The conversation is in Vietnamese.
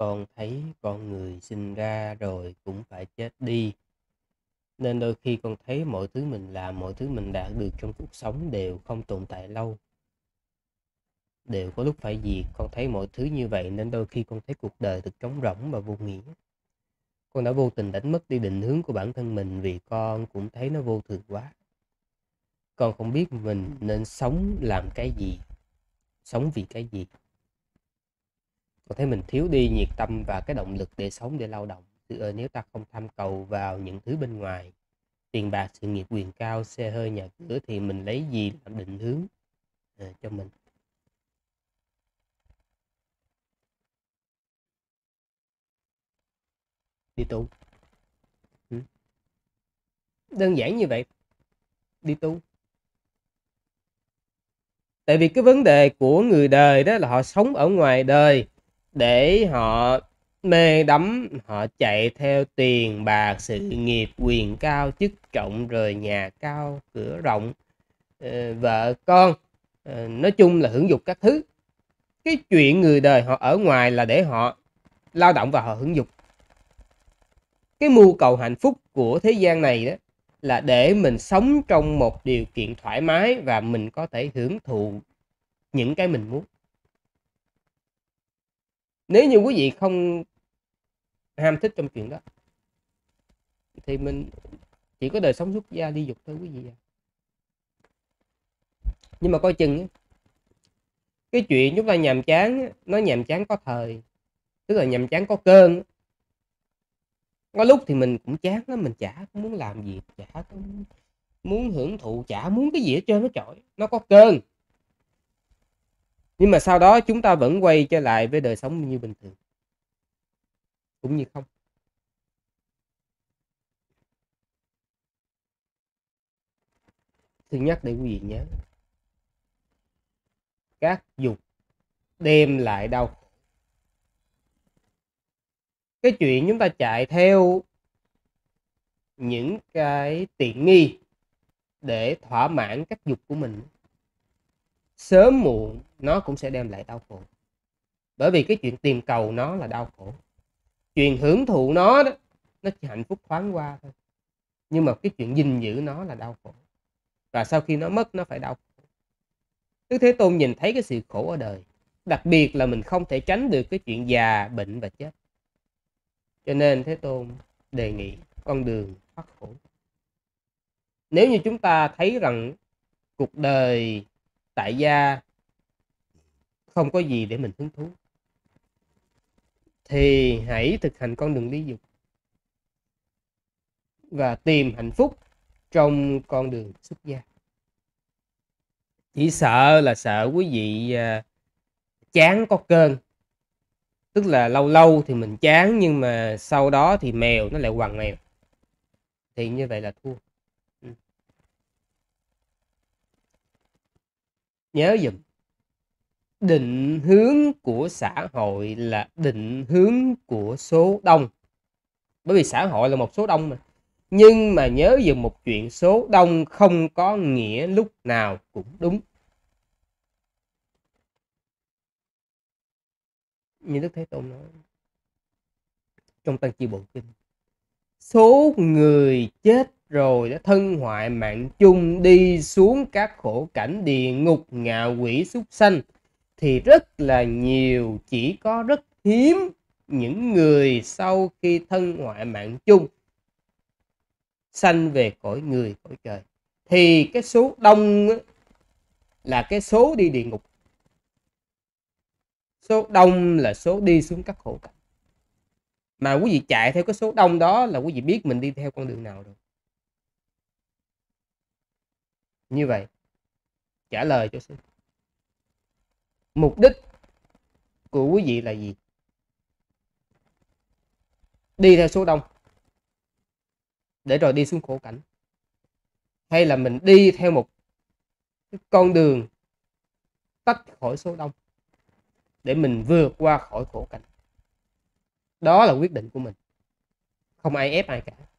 Con thấy con người sinh ra rồi cũng phải chết đi. Nên đôi khi con thấy mọi thứ mình làm, mọi thứ mình đạt được trong cuộc sống đều không tồn tại lâu. Đều có lúc phải diệt. Con thấy mọi thứ như vậy nên đôi khi con thấy cuộc đời thật trống rỗng và vô nghĩa. Con đã vô tình đánh mất đi định hướng của bản thân mình vì con cũng thấy nó vô thường quá. Con không biết mình nên sống làm cái gì, sống vì cái gì. Con thấy mình thiếu đi nhiệt tâm và cái động lực để sống, để lao động. Nếu ta không tham cầu vào những thứ bên ngoài, tiền bạc, sự nghiệp, quyền cao, xe hơi, nhà cửa, thì mình lấy gì làm định hướng cho mình? Đi tu. Ừ. Đơn giản như vậy. Đi tu. Tại vì cái vấn đề của người đời đó là họ sống ở ngoài đời để họ mê đắm, họ chạy theo tiền bạc, sự nghiệp, quyền cao, chức trọng, rồi nhà cao, cửa rộng, vợ con, nói chung là hưởng dục các thứ. Cái chuyện người đời họ ở ngoài là để họ lao động và họ hưởng dục. Cái mưu cầu hạnh phúc của thế gian này đó là để mình sống trong một điều kiện thoải mái và mình có thể hưởng thụ những cái mình muốn. Nếu như quý vị không ham thích trong chuyện đó thì mình chỉ có đời sống xuất gia đi dục thôi quý vị à. Nhưng mà coi chừng cái chuyện chúng ta nhàm chán, nó nhàm chán có thời, tức là nhàm chán có cơn. Có lúc thì mình cũng chán lắm, mình chả muốn làm gì, chả muốn hưởng thụ, chả muốn cái gì hết trơn, nó trọi, nó có cơn. Nhưng mà sau đó chúng ta vẫn quay trở lại với đời sống như bình thường, cũng như không. Thứ nhất để quý vị nhớ, các dục đem lại đau khổ. Cái chuyện chúng ta chạy theo những cái tiện nghi để thỏa mãn các dục của mình, sớm muộn nó cũng sẽ đem lại đau khổ. Bởi vì cái chuyện tìm cầu nó là đau khổ. Chuyện hưởng thụ nó đó, nó chỉ hạnh phúc thoáng qua thôi. Nhưng mà cái chuyện gìn giữ nó là đau khổ. Và sau khi nó mất nó phải đau khổ. Đức Thế Tôn nhìn thấy cái sự khổ ở đời. Đặc biệt là mình không thể tránh được cái chuyện già, bệnh và chết. Cho nên Thế Tôn đề nghị con đường thoát khổ. Nếu như chúng ta thấy rằng cuộc đời tại gia không có gì để mình hứng thú, thì hãy thực hành con đường ly dục và tìm hạnh phúc trong con đường xuất gia. Chỉ sợ là sợ quý vị chán có cơn. Tức là lâu lâu thì mình chán, nhưng mà sau đó thì mèo nó lại quằn mèo. Thì như vậy là thua. Nhớ dùm, định hướng của xã hội là định hướng của số đông. Bởi vì xã hội là một số đông mà. Nhưng mà nhớ dùm một chuyện, số đông không có nghĩa lúc nào cũng đúng. Như Đức Thế Tôn nói trong Tăng Chi Bộ Kinh, số người chết rồi đã thân hoại mạng chung, đi xuống các khổ cảnh địa ngục, ngạ quỷ, súc sanh thì rất là nhiều. Chỉ có rất hiếm những người sau khi thân hoại mạng chung sanh về cõi người, cõi trời. Thì cái số đông là cái số đi địa ngục, số đông là số đi xuống các khổ cảnh. Mà quý vị chạy theo cái số đông đó là quý vị biết mình đi theo con đường nào rồi. Như vậy, trả lời cho sư, mục đích của quý vị là gì? Đi theo số đông để rồi đi xuống khổ cảnh, hay là mình đi theo một con đường tách khỏi số đông để mình vượt qua khỏi khổ cảnh? Đó là quyết định của mình, không ai ép ai cả.